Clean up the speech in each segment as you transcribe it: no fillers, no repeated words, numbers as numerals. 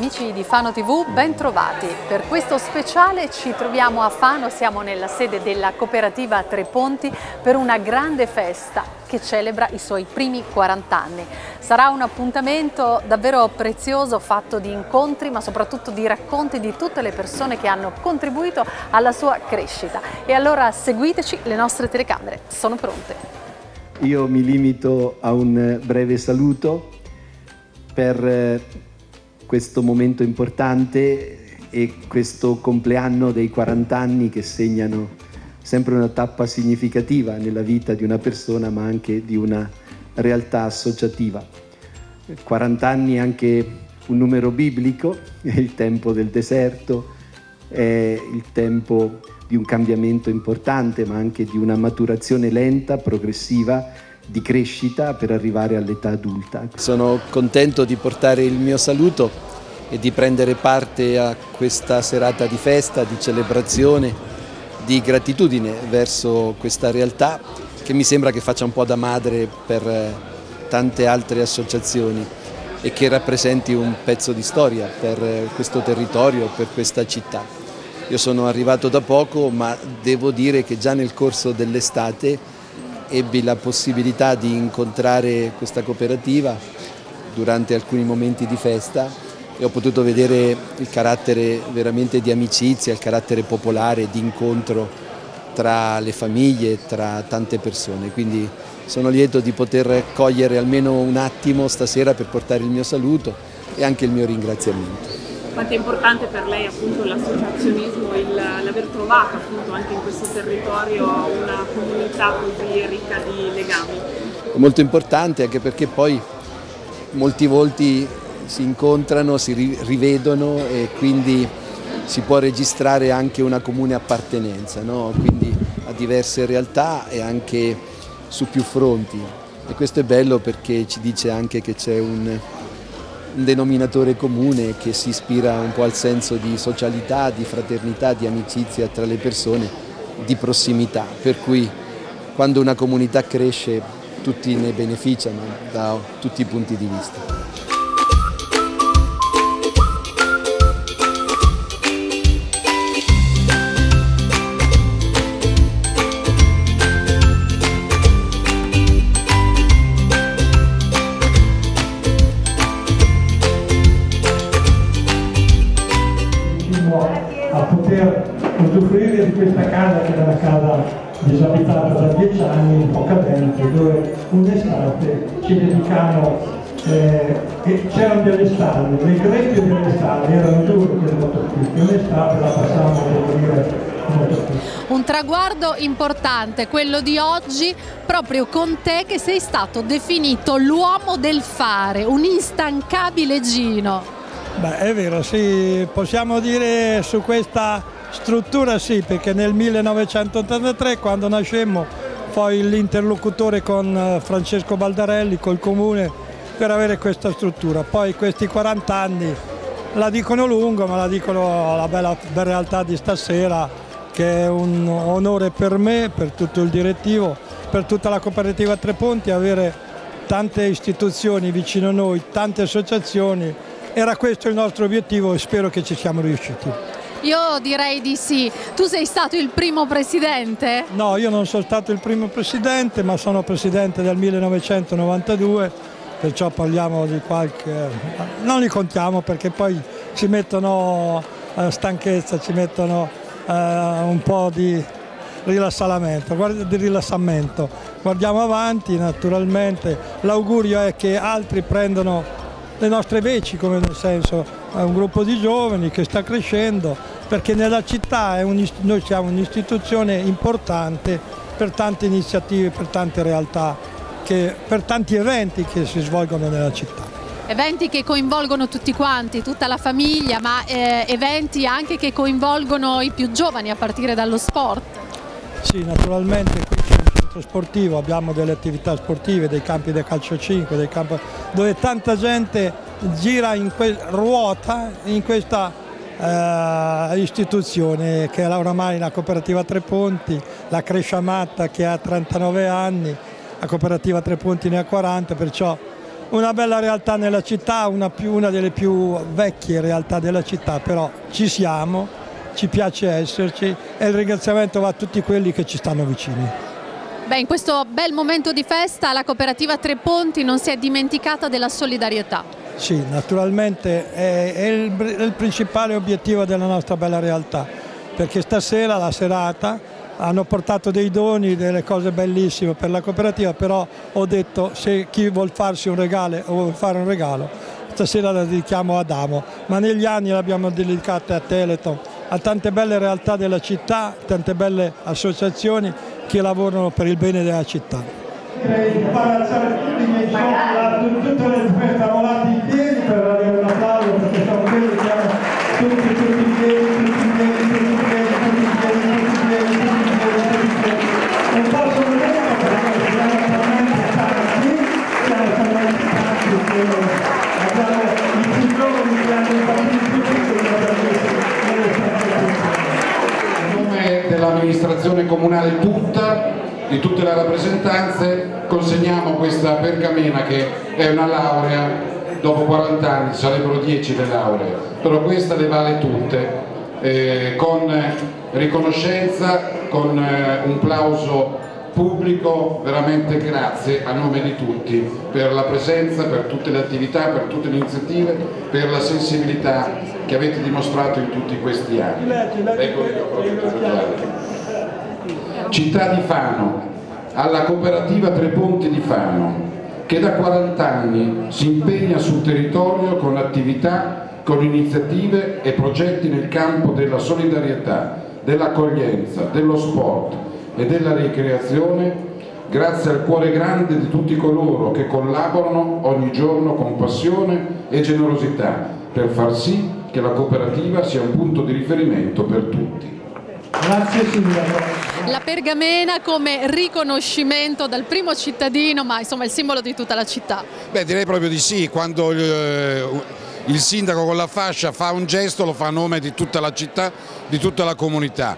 amici di Fano TV, ben trovati. Per questo speciale ci troviamo a Fano, siamo nella sede della cooperativa Tre Ponti per una grande festa che celebra i suoi primi 40 anni. Sarà un appuntamento davvero prezioso, fatto di incontri ma soprattutto di racconti di tutte le persone che hanno contribuito alla sua crescita. E allora seguiteci, le nostre telecamere sono pronte. Io mi limito a un breve saluto per questo momento importante e questo compleanno dei 40 anni che segnano sempre una tappa significativa nella vita di una persona ma anche di una realtà associativa. 40 anni è anche un numero biblico, è il tempo del deserto, è il tempo di un cambiamento importante ma anche di una maturazione lenta, progressiva, di crescita per arrivare all'età adulta. Sono contento di portare il mio saluto e di prendere parte a questa serata di festa, di celebrazione, di gratitudine verso questa realtà che mi sembra che faccia un po' da madre per tante altre associazioni e che rappresenti un pezzo di storia per questo territorio, per questa città. Io sono arrivato da poco, ma devo dire che già nel corso dell'estate ebbi la possibilità di incontrare questa cooperativa durante alcuni momenti di festa e ho potuto vedere il carattere veramente di amicizia, il carattere popolare, di incontro tra le famiglie, tra tante persone. Quindi sono lieto di poter cogliere almeno un attimo stasera per portare il mio saluto e anche il mio ringraziamento. Quanto è importante per lei appunto l'associazionismo, l'aver trovato appunto anche in questo territorio una comunità così ricca di legami? È molto importante anche perché poi molti volti si incontrano, si rivedono e quindi si può registrare anche una comune appartenenza, no? Quindi a diverse realtà e anche su più fronti. E questo è bello perché ci dice anche che c'è un denominatore comune che si ispira un po' al senso di socialità, di fraternità, di amicizia tra le persone, di prossimità, per cui quando una comunità cresce tutti ne beneficiano da tutti i punti di vista. A poter usufruire di questa casa che era una casa disabitata da 10 anni, poca gente, dove un'estate ci dedicavamo e c'erano delle stalle, le greppie delle stalle erano dure per i motocicli, un'estate la passavamo a dormire in motocicli. Un traguardo importante, quello di oggi, proprio con te che sei stato definito l'uomo del fare, un instancabile Gino. Beh, è vero, sì, possiamo dire su questa struttura sì, perché nel 1983 quando nascemmo poi l'interlocutore con Francesco Baldarelli, col comune, per avere questa struttura. Poi questi 40 anni la dicono lungo, ma la dicono la bella realtà di stasera, che è un onore per me, per tutto il direttivo, per tutta la cooperativa Tre Ponti, avere tante istituzioni vicino a noi, tante associazioni. Era questo il nostro obiettivo e spero che ci siamo riusciti. Io direi di sì. Tu sei stato il primo presidente? No, io non sono stato il primo presidente, ma sono presidente del 1992, perciò parliamo di qualche... non li contiamo perché poi ci mettono stanchezza, ci mettono un po' di rilassamento. Guardiamo avanti naturalmente, l'augurio è che altri prendano le nostre veci, come nel senso è un gruppo di giovani che sta crescendo, perché nella città noi siamo un'istituzione importante per tante iniziative, per tante realtà, per tanti eventi che si svolgono nella città. Eventi che coinvolgono tutti quanti, tutta la famiglia, ma eventi anche che coinvolgono i più giovani a partire dallo sport. Sì, naturalmente qui c'è un centro sportivo, abbiamo delle attività sportive, dei campi da calcio 5, dove tanta gente gira ruota in questa istituzione che è oramai la cooperativa Tre Ponti, la Cresciamatta che ha 39 anni, la cooperativa Tre Ponti ne ha 40, perciò una bella realtà nella città, una delle più vecchie realtà della città, però ci siamo, ci piace esserci e il ringraziamento va a tutti quelli che ci stanno vicini. Beh, in questo bel momento di festa la cooperativa Tre Ponti non si è dimenticata della solidarietà. Sì, naturalmente è il principale obiettivo della nostra bella realtà, perché stasera la serata hanno portato dei doni, delle cose bellissime per la cooperativa, però ho detto se chi vuol farsi un regalo o vuol fare un regalo, stasera la dedichiamo ad Amo, ma negli anni l'abbiamo dedicata a Telethon, a tante belle realtà della città, tante belle associazioni che lavorano per il bene della città. Fare alzare tutti i miei soldi, tutte le feste volate in piedi per avere un applauso, perché sono quelli che hanno tutti in piedi, non posso vedere perché siamo talmente tanti, abbiamo i più giovani che hanno i bambini più piccoli. A nome dell'amministrazione comunale tutta, di tutte le rappresentanze, consegniamo questa pergamena che è una laurea. Dopo 40 anni sarebbero 10 le lauree, però questa le vale tutte, con riconoscenza, con un plauso pubblico. Veramente grazie a nome di tutti per la presenza, per tutte le attività, per tutte le iniziative, per la sensibilità che avete dimostrato in tutti questi anni. Città di Fano, alla cooperativa Tre Ponti di Fano, che da 40 anni si impegna sul territorio con attività, con iniziative e progetti nel campo della solidarietà, dell'accoglienza, dello sport e della ricreazione, grazie al cuore grande di tutti coloro che collaborano ogni giorno con passione e generosità per far sì che la cooperativa sia un punto di riferimento per tutti. Grazie Sindaco. La pergamena come riconoscimento dal primo cittadino, ma insomma il simbolo di tutta la città. Beh, direi proprio di sì. Quando il sindaco con la fascia fa un gesto, lo fa a nome di tutta la città, di tutta la comunità.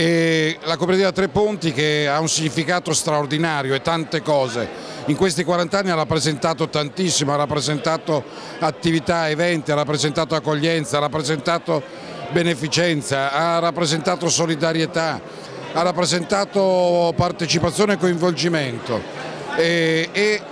E la cooperativa Tre Ponti, che ha un significato straordinario e tante cose, in questi 40 anni ha rappresentato tantissimo, ha rappresentato attività, eventi, ha rappresentato accoglienza, ha rappresentato beneficenza, ha rappresentato solidarietà, ha rappresentato partecipazione e coinvolgimento ed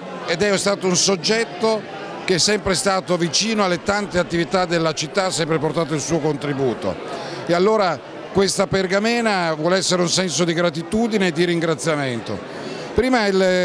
è stato un soggetto che è sempre stato vicino alle tante attività della città, ha sempre portato il suo contributo. E allora questa pergamena vuole essere un senso di gratitudine e di ringraziamento. Prima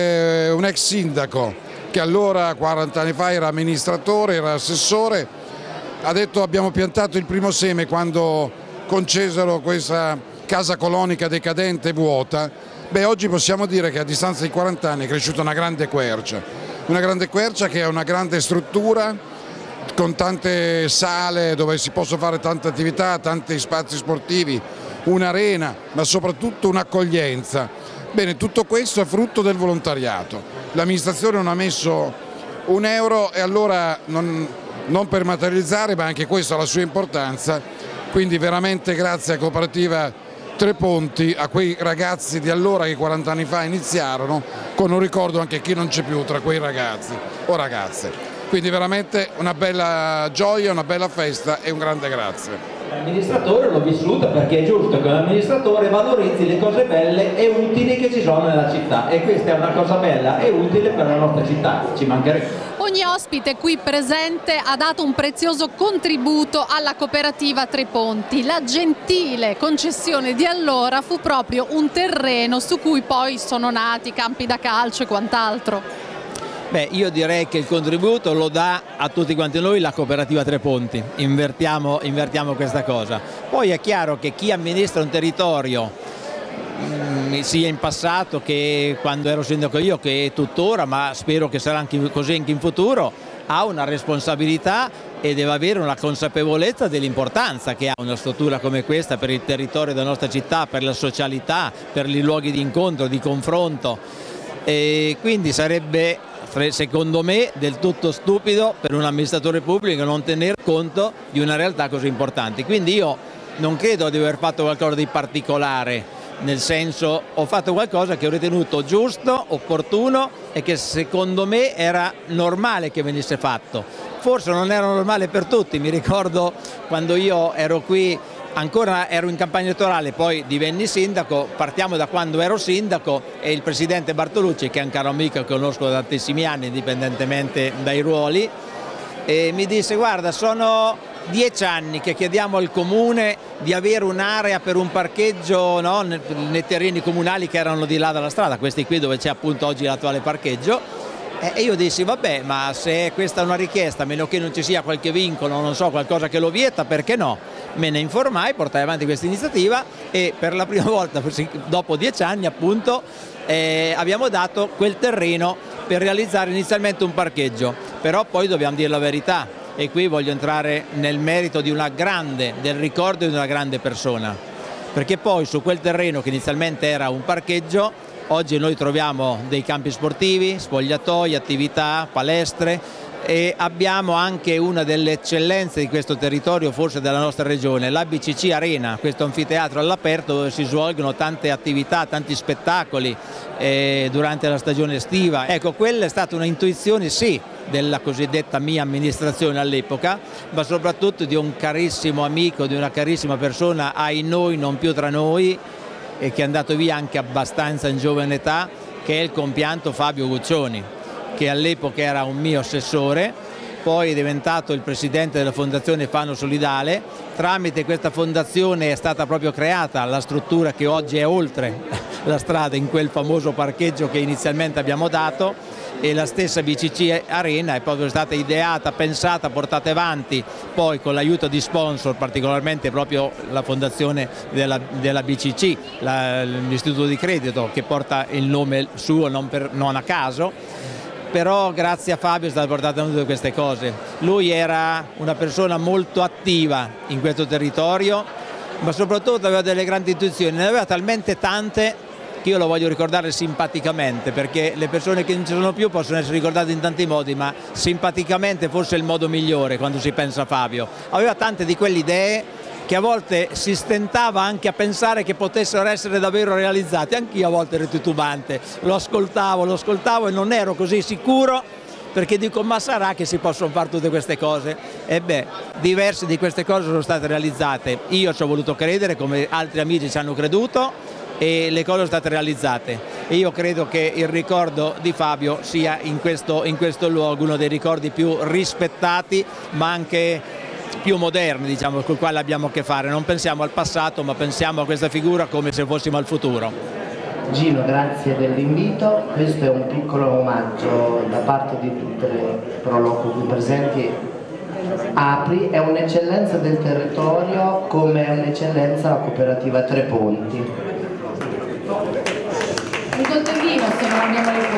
un ex sindaco che allora 40 anni fa era amministratore, era assessore, ha detto abbiamo piantato il primo seme quando concesero questa casa colonica decadente e vuota. Beh, oggi possiamo dire che a distanza di 40 anni è cresciuta una grande quercia che è una grande struttura con tante sale dove si possono fare tante attività, tanti spazi sportivi, un'arena, ma soprattutto un'accoglienza. Bene, tutto questo è frutto del volontariato. L'amministrazione non ha messo un euro e allora non per materializzare, ma anche questo ha la sua importanza, quindi veramente grazie a Cooperativa Tre Ponti, a quei ragazzi di allora che 40 anni fa iniziarono, con un ricordo anche a chi non c'è più tra quei ragazzi o ragazze. Quindi veramente una bella gioia, una bella festa e un grande grazie. L'amministratore l'ho vissuto perché è giusto che l'amministratore valorizzi le cose belle e utili che ci sono nella città, e questa è una cosa bella e utile per la nostra città, ci mancherebbe. Ogni ospite qui presente ha dato un prezioso contributo alla cooperativa Tre Ponti. La gentile concessione di allora fu proprio un terreno su cui poi sono nati campi da calcio e quant'altro. Beh, io direi che il contributo lo dà a tutti quanti noi la cooperativa Tre Ponti, invertiamo questa cosa. Poi è chiaro che chi amministra un territorio, sia in passato che quando ero sindaco io, che tuttora, ma spero che sarà anche così anche in futuro, ha una responsabilità e deve avere una consapevolezza dell'importanza che ha una struttura come questa per il territorio della nostra città, per la socialità, per i luoghi di incontro, di confronto. E quindi sarebbe, secondo me, del tutto stupido per un amministratore pubblico non tener conto di una realtà così importante. Quindi io non credo di aver fatto qualcosa di particolare nel senso ho fatto qualcosa che ho ritenuto giusto, opportuno e che secondo me era normale che venisse fatto. Forse non era normale per tutti, mi ricordo quando io ero qui, ancora ero in campagna elettorale, poi divenni sindaco, partiamo da quando ero sindaco e il presidente Bartolucci, che è un caro amico che conosco da tantissimi anni indipendentemente dai ruoli, e mi disse: guarda, sono 10 anni che chiediamo al comune di avere un'area per un parcheggio, no, nei terreni comunali che erano di là dalla strada, questi qui dove c'è appunto oggi l'attuale parcheggio. E io dissi: vabbè, ma se questa è una richiesta, a meno che non ci sia qualche vincolo, non so, qualcosa che lo vieta, perché no? Me ne informai, portai avanti questa iniziativa e per la prima volta, dopo 10 anni appunto, abbiamo dato quel terreno per realizzare inizialmente un parcheggio, però poi dobbiamo dire la verità e qui voglio entrare nel merito del ricordo di una grande persona, perché poi su quel terreno che inizialmente era un parcheggio, oggi noi troviamo dei campi sportivi, spogliatoi, attività, palestre e abbiamo anche una delle eccellenze di questo territorio, forse della nostra regione, la BCC Arena, questo anfiteatro all'aperto dove si svolgono tante attività, tanti spettacoli durante la stagione estiva. Ecco, quella è stata un'intuizione sì della cosiddetta mia amministrazione all'epoca, ma soprattutto di un carissimo amico, di una carissima persona, ai noi non più tra noi, e che è andato via anche abbastanza in giovane età, che è il compianto Fabio Guccioni, che all'epoca era un mio assessore, poi è diventato il presidente della Fondazione Fano Solidale. Tramite questa fondazione è stata proprio creata la struttura che oggi è oltre la strada, in quel famoso parcheggio che inizialmente abbiamo dato, e la stessa BCC Arena è proprio stata ideata, pensata, portata avanti poi con l'aiuto di sponsor, particolarmente proprio la fondazione della BCC, l'istituto di credito che porta il nome suo non a caso, però grazie a Fabio è stata portata a tutte queste cose. Lui era una persona molto attiva in questo territorio, ma soprattutto aveva delle grandi intuizioni, ne aveva talmente tante che io lo voglio ricordare simpaticamente, perché le persone che non ci sono più possono essere ricordate in tanti modi, ma simpaticamente forse è il modo migliore quando si pensa a Fabio. Aveva tante di quelle idee che a volte si stentava anche a pensare che potessero essere davvero realizzate. Anch'io a volte ero titubante, lo ascoltavo e non ero così sicuro, perché dico: ma sarà che si possono fare tutte queste cose? E beh, diverse di queste cose sono state realizzate. Io ci ho voluto credere, come altri amici ci hanno creduto, e le cose sono state realizzate, e io credo che il ricordo di Fabio sia in questo luogo uno dei ricordi più rispettati, ma anche più moderni, diciamo, con il quale abbiamo a che fare. Non pensiamo al passato, ma pensiamo a questa figura come se fossimo al futuro. Gino, grazie dell'invito. Questo è un piccolo omaggio da parte di tutte le Proloco qui presenti. Apri è un'eccellenza del territorio, come è un'eccellenza la cooperativa Tre Ponti. Un contentino se non abbiamo le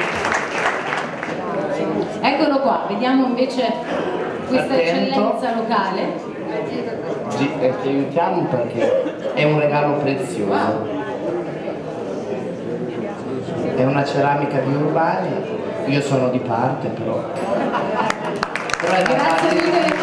foto. Eccolo qua, vediamo invece questa eccellenza locale. Ti aiutiamo perché è un regalo prezioso. È una ceramica di Urbani, io sono di parte però. Grazie mille del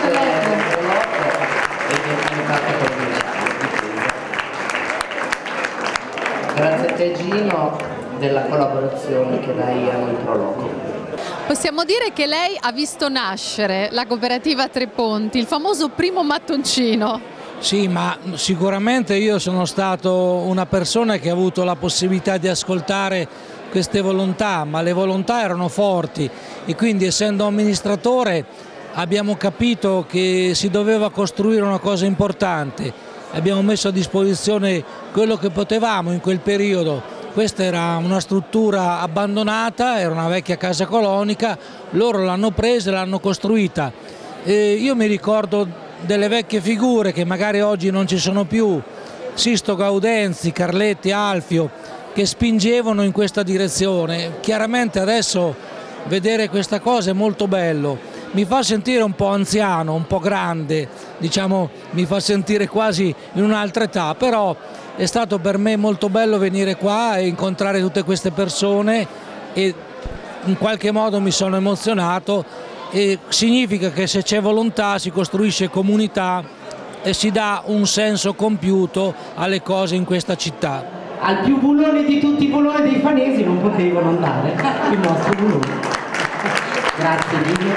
Grazie a te Gino della collaborazione che dai a noi Proloco. Possiamo dire che lei ha visto nascere la cooperativa Tre Ponti, il famoso primo mattoncino. Sì, ma sicuramente io sono stato una persona che ha avuto la possibilità di ascoltare queste volontà, ma le volontà erano forti e quindi, essendo amministratore, abbiamo capito che si doveva costruire una cosa importante. Abbiamo messo a disposizione quello che potevamo in quel periodo. Questa era una struttura abbandonata, era una vecchia casa colonica, loro l'hanno presa e l'hanno costruita. Io mi ricordo delle vecchie figure che magari oggi non ci sono più, Sisto Gaudenzi, Carletti, Alfio, che spingevano in questa direzione. Chiaramente adesso vedere questa cosa è molto bello. Mi fa sentire un po' anziano, un po' grande, diciamo, mi fa sentire quasi in un'altra età, però è stato per me molto bello venire qua e incontrare tutte queste persone e in qualche modo mi sono emozionato, e significa che se c'è volontà si costruisce comunità e si dà un senso compiuto alle cose in questa città. al più bullone di tutti i bulloni dei fanesi non potevano andare, il nostro bullone. Grazie Gino.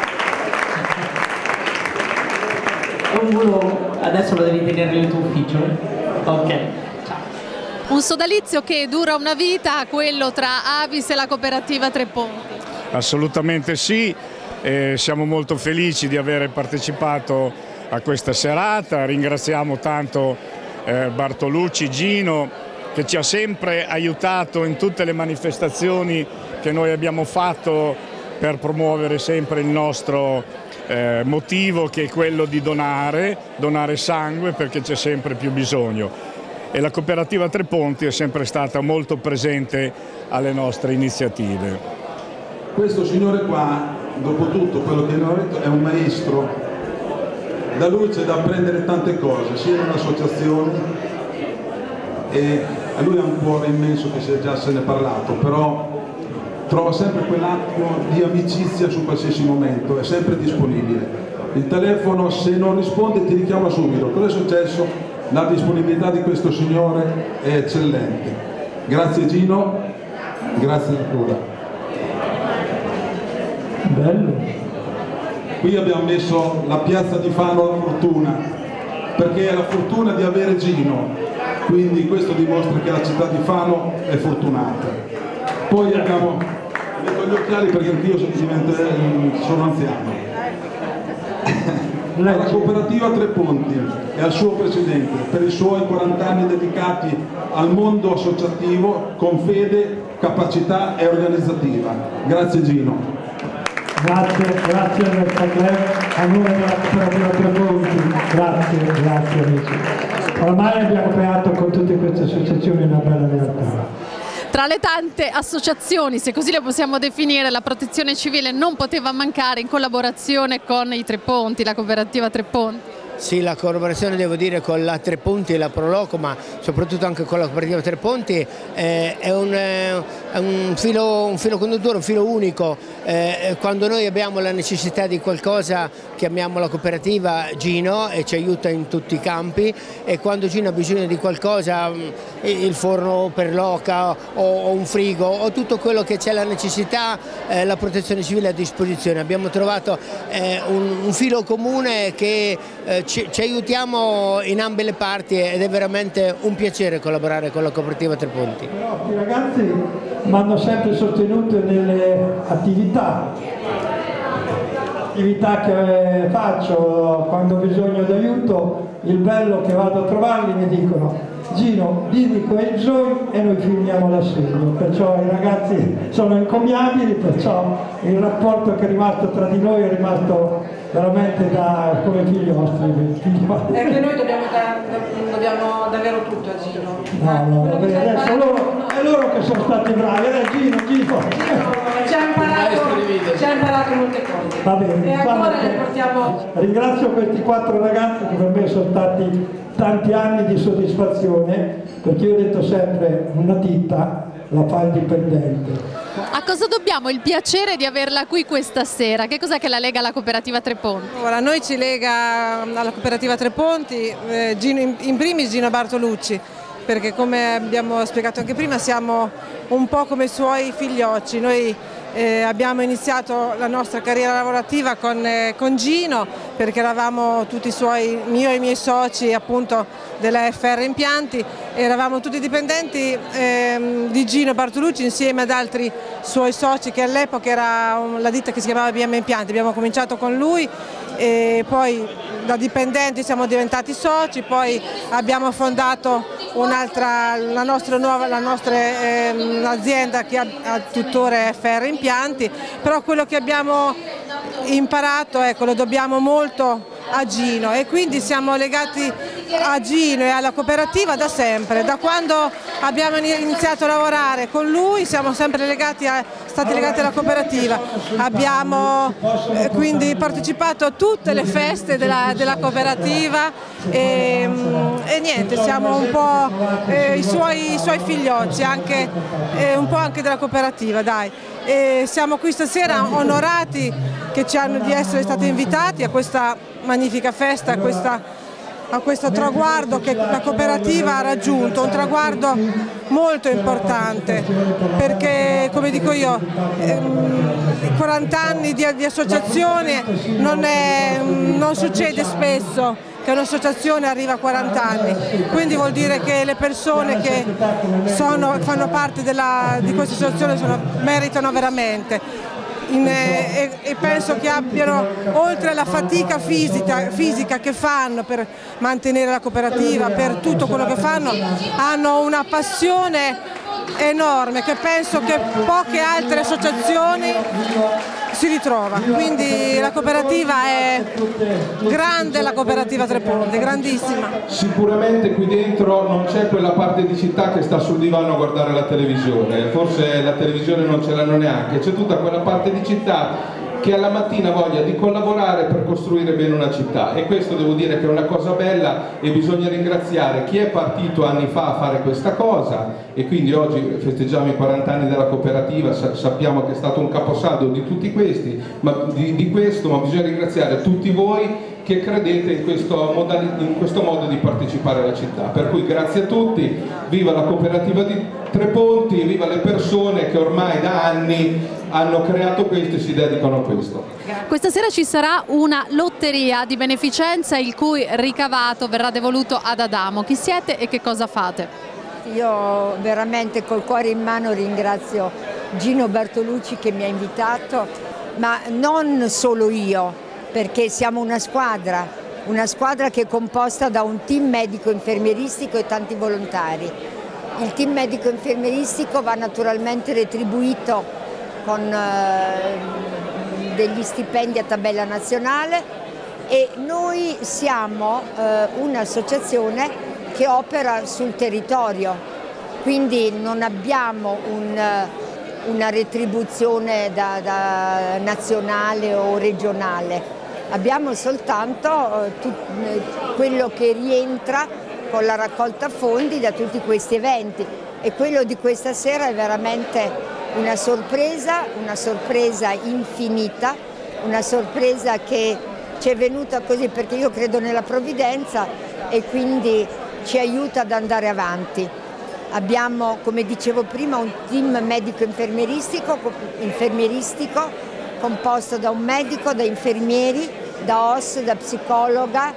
È un bullone, adesso lo devi tenere nel tuo ufficio, ok. Un sodalizio che dura una vita, quello tra Avis e la cooperativa Tre Ponti. Assolutamente sì, siamo molto felici di aver partecipato a questa serata, ringraziamo tanto Bartolucci, Gino, che ci ha sempre aiutato in tutte le manifestazioni che noi abbiamo fatto per promuovere sempre il nostro motivo, che è quello di donare sangue, perché c'è sempre più bisogno. E la cooperativa Tre Ponti è sempre stata molto presente alle nostre iniziative. Questo signore qua, dopo tutto quello che abbiamo detto, è un maestro. Da lui c'è da apprendere tante cose, sia in associazioni, e a lui ha un cuore immenso, che già se ne è parlato, però trova sempre quell'attimo di amicizia su qualsiasi momento, è sempre disponibile. Il telefono, se non risponde, ti richiama subito. Cosa è successo? La disponibilità di questo signore è eccellente. Grazie Gino, grazie ancora. Bello. Qui abbiamo messo la piazza di Fano alla fortuna, perché è la fortuna di avere Gino, quindi questo dimostra che la città di Fano è fortunata. Poi abbiamo, metto gli occhiali perché anch'io sono anziano. Alla cooperativa Tre Ponti e al suo presidente per i suoi 40 anni dedicati al mondo associativo con fede, capacità e organizzativa. Grazie Gino. Grazie a nome della cooperativa Tre Ponti, grazie amici. Ormai abbiamo creato con tutte queste associazioni una bella realtà. Tra le tante associazioni, se così le possiamo definire, la Protezione Civile non poteva mancare in collaborazione con i Tre Ponti, la cooperativa Tre Ponti. Sì, la collaborazione devo dire con la Tre Ponti e la Proloco, ma soprattutto anche con la cooperativa Tre Ponti è un filo conduttore, un filo unico. Quando noi abbiamo la necessità di qualcosa chiamiamo la cooperativa Gino e ci aiuta in tutti i campi, e quando Gino ha bisogno di qualcosa, il forno per l'oca o un frigo o tutto quello che c'è la necessità, la Protezione Civile è a disposizione. Abbiamo trovato un filo comune che ci aiutiamo in ambe le parti ed è veramente un piacere collaborare con la cooperativa Tre Ponti. I ragazzi mi hanno sempre sostenuto nelle attività che faccio, quando ho bisogno d'aiuto, il bello che vado a trovarli mi dicono: Gino, dimmi quei bisogni e noi filmiamo l'assegno. Perciò i ragazzi sono encomiabili, perciò il rapporto che è rimasto tra di noi è rimasto veramente come figliostri. È che noi dobbiamo davvero tutto a Gino. No, vabbè, adesso è loro che sono stati bravi, Gino. Ci ha imparato molte cose. Va bene, e ancora le portiamo. Ringrazio questi 4 ragazzi che per me sono stati tanti anni di soddisfazione, perché io ho detto sempre: una ditta la fa il dipendente. A cosa dobbiamo il piacere di averla qui questa sera? Che cos'è che la lega alla cooperativa Tre Ponti? Ora, noi ci lega alla cooperativa Tre Ponti in primis Gino Bartolucci, perché come abbiamo spiegato anche prima siamo un po' come i suoi figliocci. Noi abbiamo iniziato la nostra carriera lavorativa con Gino, perché eravamo tutti io e i miei soci appunto della FR Impianti, eravamo tutti dipendenti di Gino Bartolucci insieme ad altri suoi soci, che all'epoca era la ditta che si chiamava BM Impianti. Abbiamo cominciato con lui e poi da dipendenti siamo diventati soci, poi abbiamo fondato la nostra azienda che ha tuttora FR Impianti, però quello che abbiamo imparato lo dobbiamo molto a Gino, e quindi siamo legati a Gino e alla cooperativa da sempre. Da quando abbiamo iniziato a lavorare con lui siamo sempre stati legati alla cooperativa. Abbiamo quindi partecipato a tutte le feste della cooperativa e niente, siamo un po' i suoi figliocci, un po' anche della cooperativa, dai. E siamo qui stasera onorati di essere stati invitati a questa magnifica festa, a questa a questo traguardo che la cooperativa ha raggiunto, un traguardo molto importante, perché come dico io 40 anni di associazione non succede spesso che un'associazione arriva a 40 anni, quindi vuol dire che le persone che fanno parte di questa associazione meritano veramente. E penso che abbiano, oltre alla fatica fisica che fanno per mantenere la cooperativa, per tutto quello che fanno, hanno una passione enorme che penso che poche altre associazioni si ritrova. Quindi la cooperativa è grande, la cooperativa Tre Ponti, grandissima. Sicuramente qui dentro non c'è quella parte di città che sta sul divano a guardare la televisione, forse la televisione non ce l'hanno neanche, c'è tutta quella parte di città che alla mattina ha voglia di collaborare per costruire bene una città, e questo devo dire che è una cosa bella, e bisogna ringraziare chi è partito anni fa a fare questa cosa, e quindi oggi festeggiamo i 40 anni della cooperativa, sappiamo che è stato un caposaldo di tutti questi, ma bisogna ringraziare tutti voi che credete in questo modo di partecipare alla città. Per cui grazie a tutti, viva la cooperativa di Tre Ponti, viva le persone che ormai da anni hanno creato questo e si dedicano a questo. Questa sera ci sarà una lotteria di beneficenza il cui ricavato verrà devoluto ad Adamo. Chi siete e che cosa fate? Io veramente col cuore in mano ringrazio Gino Bartolucci che mi ha invitato, ma non solo io, perché siamo una squadra che è composta da un team medico-infermieristico e tanti volontari. Il team medico-infermieristico va naturalmente retribuito con degli stipendi a tabella nazionale, e noi siamo un'associazione che opera sul territorio, quindi non abbiamo una retribuzione da nazionale o regionale, abbiamo soltanto quello che rientra con la raccolta fondi da tutti questi eventi, e quello di questa sera è veramente una sorpresa infinita, una sorpresa che ci è venuta così perché io credo nella provvidenza e quindi ci aiuta ad andare avanti. Abbiamo, come dicevo prima, un team medico-infermieristico composto da un medico, da infermieri, da OS, da psicologa,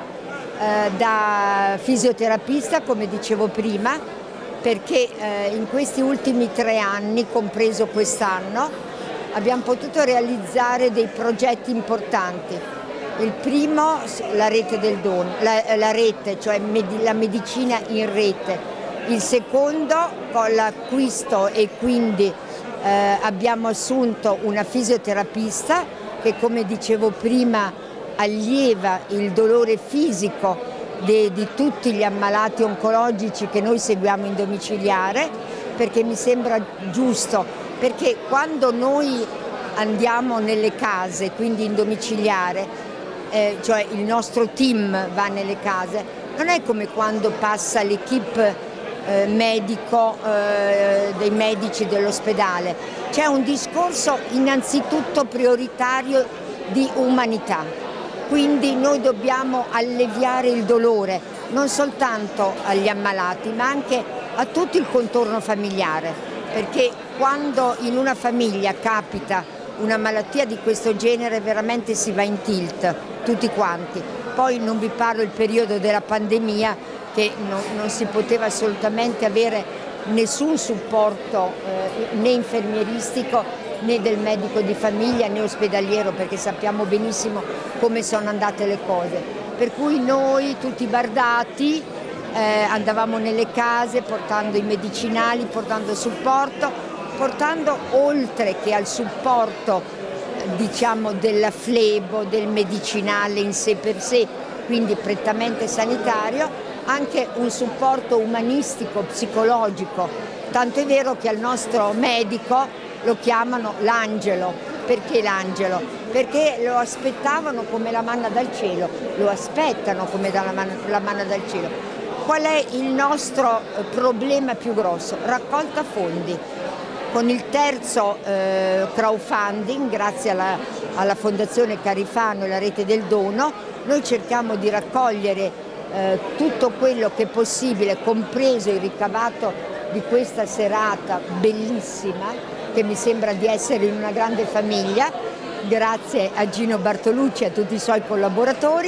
da fisioterapista, come dicevo prima, perché in questi ultimi 3 anni, compreso quest'anno, abbiamo potuto realizzare dei progetti importanti. Il primo, la rete del dono, la rete, cioè la medicina in rete. Il secondo, con l'acquisto, e quindi abbiamo assunto una fisioterapista che, come dicevo prima, allieva il dolore fisico di tutti gli ammalati oncologici che noi seguiamo in domiciliare, perché mi sembra giusto, perché quando noi andiamo nelle case, quindi in domiciliare, cioè il nostro team va nelle case, non è come quando passa l'equipe medico dei medici dell'ospedale, c'è un discorso innanzitutto prioritario di umanità. Quindi noi dobbiamo alleviare il dolore non soltanto agli ammalati ma anche a tutto il contorno familiare, perché quando in una famiglia capita una malattia di questo genere veramente si va in tilt tutti quanti. Poi non vi parlo del periodo della pandemia, che non si poteva assolutamente avere nessun supporto né infermieristico né del medico di famiglia né ospedaliero, perché sappiamo benissimo come sono andate le cose. Per cui noi tutti bardati andavamo nelle case portando i medicinali, portando supporto, portando oltre che al supporto diciamo della flebo, del medicinale in sé per sé, quindi prettamente sanitario, anche un supporto umanistico, psicologico, tanto è vero che al nostro medico lo chiamano l'angelo. Perché l'angelo? Perché lo aspettavano come la manna dal cielo, lo aspettano come la manna dal cielo. Qual è il nostro problema più grosso? Raccolta fondi. Con il terzo crowdfunding, grazie alla Fondazione Carifano e alla Rete del Dono, noi cerchiamo di raccogliere tutto quello che è possibile, compreso il ricavato di questa serata bellissima, che mi sembra di essere in una grande famiglia, grazie a Gino Bartolucci e a tutti i suoi collaboratori.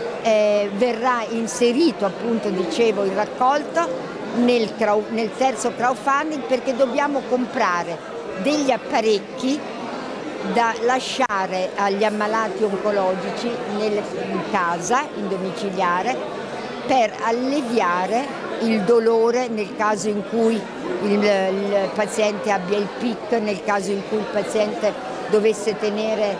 Verrà inserito, appunto dicevo, il raccolto nel terzo crowdfunding, perché dobbiamo comprare degli apparecchi da lasciare agli ammalati oncologici in casa, in domiciliare, per alleviare il dolore nel caso in cui il paziente abbia il PIC, nel caso in cui il paziente dovesse tenere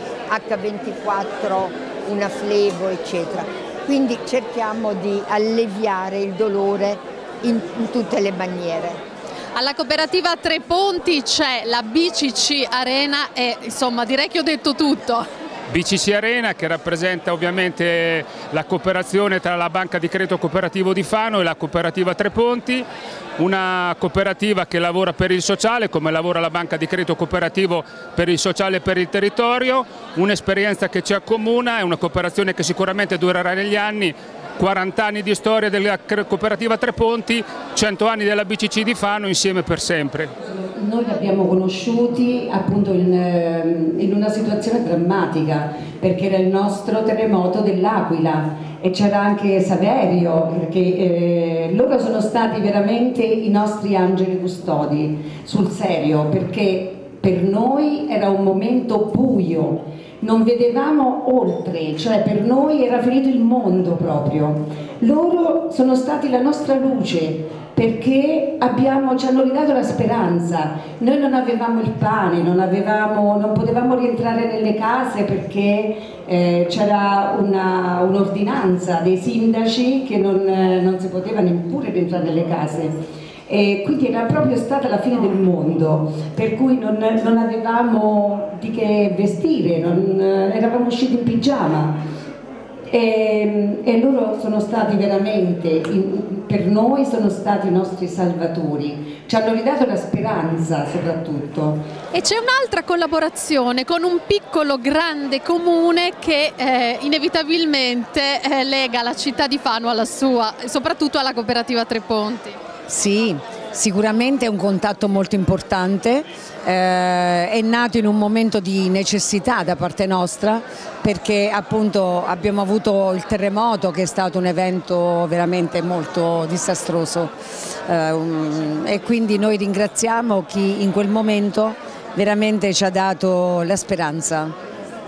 H24 una flebo, eccetera. Quindi cerchiamo di alleviare il dolore in tutte le maniere. Alla cooperativa Tre Ponti c'è la BCC Arena e insomma direi che ho detto tutto. BCC Arena, che rappresenta ovviamente la cooperazione tra la Banca di Credito Cooperativo di Fano e la cooperativa Tre Ponti, una cooperativa che lavora per il sociale come lavora la Banca di Credito Cooperativo per il sociale e per il territorio, un'esperienza che ci accomuna, è una cooperazione che sicuramente durerà negli anni. 40 anni di storia della cooperativa Tre Ponti, 100 anni della BCC di Fano, insieme per sempre. Noi li abbiamo conosciuti appunto in una situazione drammaca, perché era il nostro terremoto dell'Aquila e c'era anche Saverio, perché loro sono stati veramente i nostri angeli custodi, sul serio, perché per noi era un momento buio. Non vedevamo oltre, cioè per noi era finito il mondo proprio. Loro sono stati la nostra luce, perché ci hanno ridato la speranza. Noi non avevamo il pane, non potevamo rientrare nelle case perché c'era un'ordinanza dei sindaci che non si poteva neppure rientrare nelle case. E quindi era proprio stata la fine del mondo, per cui non avevamo di che vestire, eravamo usciti in pigiama e loro sono stati veramente, per noi sono stati i nostri salvatori, ci hanno ridato la speranza soprattutto. E c'è un'altra collaborazione con un piccolo grande comune che inevitabilmente lega la città di Fano alla sua, soprattutto alla cooperativa Tre Ponti. Sì, sicuramente è un contatto molto importante, è nato in un momento di necessità da parte nostra, perché appunto abbiamo avuto il terremoto che è stato un evento veramente molto disastroso e quindi noi ringraziamo chi in quel momento veramente ci ha dato la speranza.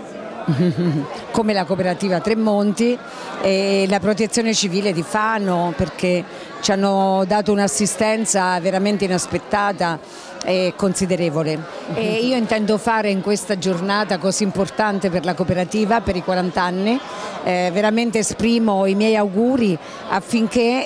Come la cooperativa Tre Monti e la protezione civile di Fano, perché ci hanno dato un'assistenza veramente inaspettata e considerevole. E io intendo fare in questa giornata così importante per la cooperativa, per i 40 anni, veramente esprimo i miei auguri affinché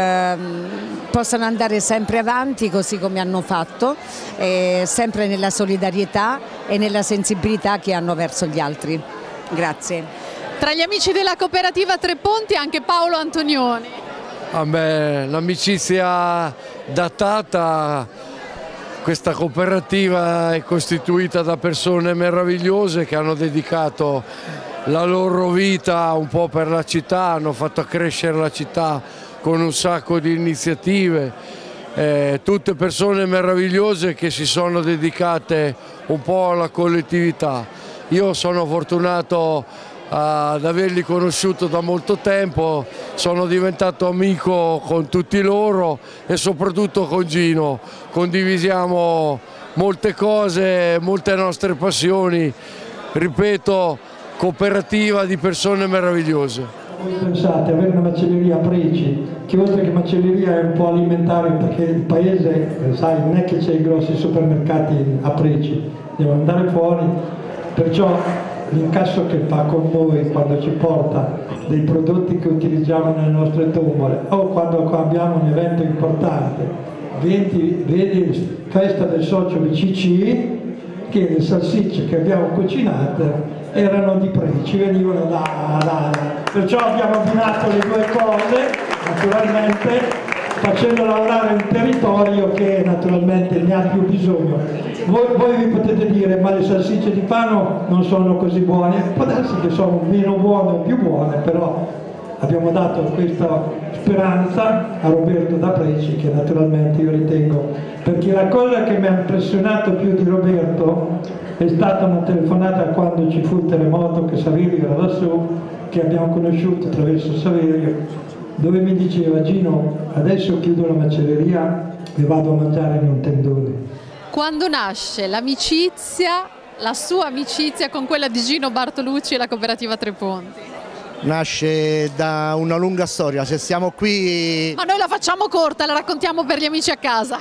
possano andare sempre avanti così come hanno fatto, sempre nella solidarietà e nella sensibilità che hanno verso gli altri. Grazie. Tra gli amici della cooperativa Tre Ponti anche Paolo Antonioni. A me l'amicizia datata, questa cooperativa è costituita da persone meravigliose che hanno dedicato la loro vita un po' per la città, hanno fatto crescere la città con un sacco di iniziative, tutte persone meravigliose che si sono dedicate un po' alla collettività. Io sono fortunato ad averli conosciuto da molto tempo, sono diventato amico con tutti loro e soprattutto con Gino. Condivisiamo molte cose, molte nostre passioni, ripeto, cooperativa di persone meravigliose. Pensate, avere una macelleria a Preci, che oltre che macelleria è un po' alimentare, perché il paese, sai, non è che c'è i grossi supermercati a Preci, devono andare fuori, perciò l'incasso che fa con noi quando ci porta dei prodotti che utilizziamo nelle nostre tombole o quando abbiamo un evento importante, vedi festa del socio BCC, che le salsicce che abbiamo cucinate erano di Preci, venivano da perciò abbiamo abbinato le due cose, naturalmente facendo lavorare un territorio che naturalmente ne ha più bisogno. Voi vi potete dire ma le salsicce di Fano non sono così buone, può darsi che sono meno buone o più buone, però abbiamo dato questa speranza a Roberto da Preci, che naturalmente io ritengo, perché la cosa che mi ha impressionato più di Roberto è stata una telefonata quando ci fu il terremoto, che Saverio era lassù, che abbiamo conosciuto attraverso Saverio, dove mi diceva: Gino, adesso chiudo la macelleria e vado a mangiare in un tendone. Quando nasce l'amicizia, la sua amicizia con quella di Gino Bartolucci e la cooperativa Tre Ponti? Nasce da una lunga storia, se stiamo qui... Ma noi la facciamo corta, la raccontiamo per gli amici a casa.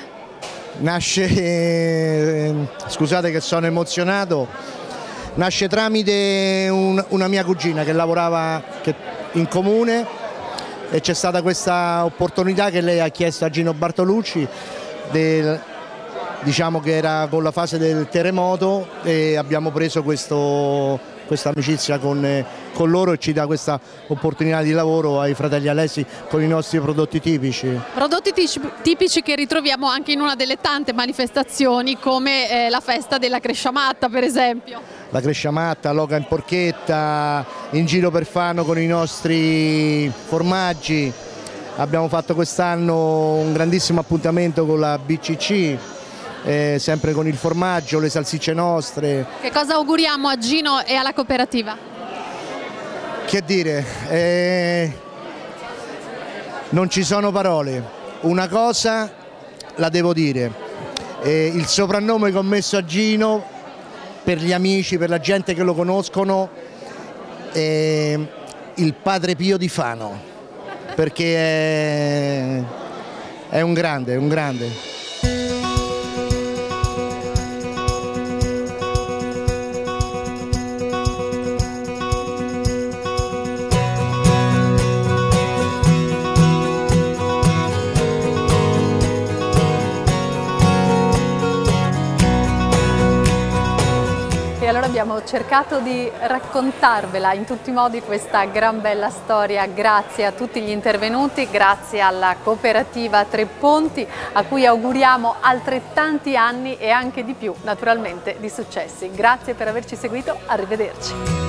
Nasce, scusate che sono emozionato, nasce tramite una mia cugina che lavorava in comune, e c'è stata questa opportunità che lei ha chiesto a Gino Bartolucci, diciamo che era con la fase del terremoto, e abbiamo preso questa amicizia con loro, e ci dà questa opportunità di lavoro ai fratelli Alessi con i nostri prodotti tipici. Prodotti tipici che ritroviamo anche in una delle tante manifestazioni, come la festa della Cresciamatta, per esempio. La Cresciamatta, l'oca in porchetta, in giro per Fano con i nostri formaggi. Abbiamo fatto quest'anno un grandissimo appuntamento con la BCC, sempre con il formaggio, le salsicce nostre. Che cosa auguriamo a Gino e alla cooperativa? Che dire, non ci sono parole. Una cosa la devo dire, il soprannome che ho messo a Gino, per gli amici, per la gente che lo conoscono, è il Padre Pio di Fano, perché è un grande, un grande. E allora abbiamo cercato di raccontarvela in tutti i modi questa gran bella storia, grazie a tutti gli intervenuti, grazie alla cooperativa Tre Ponti, a cui auguriamo altrettanti anni e anche di più, naturalmente, di successi. Grazie per averci seguito, arrivederci.